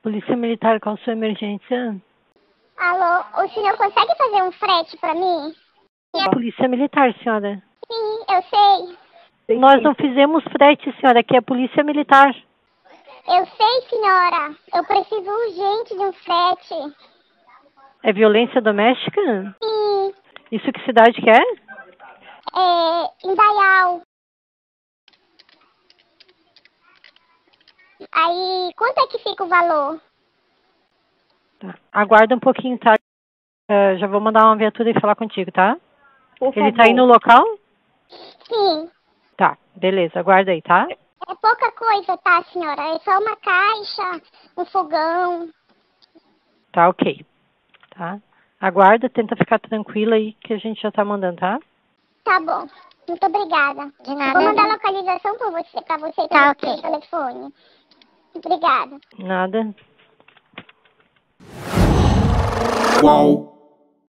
Polícia Militar, qual a sua emergência? Alô, o senhor consegue fazer um frete pra mim? Polícia Militar, senhora. Sim, eu sei. Nós não fizemos frete, senhora, aqui é Polícia Militar. Eu sei, senhora. Eu preciso urgente de um frete. É violência doméstica? Sim, Isso que cidade que é? Indaial. Aí, quanto é que fica o valor? Tá. Aguarda um pouquinho, tá? Já vou mandar uma viatura e falar contigo, tá? Ele tá aí no local? Sim. Tá, beleza, aguarda aí, tá? É pouca coisa, tá, senhora? É só uma caixa, um fogão. Tá, ok. Tá? Aguarda, tenta ficar tranquila aí que a gente já tá mandando, tá? Tá bom. Muito obrigada. De nada. Vou mandar a localização pra você Tá, pelo ok. telefone. Obrigada. Nada. Qual?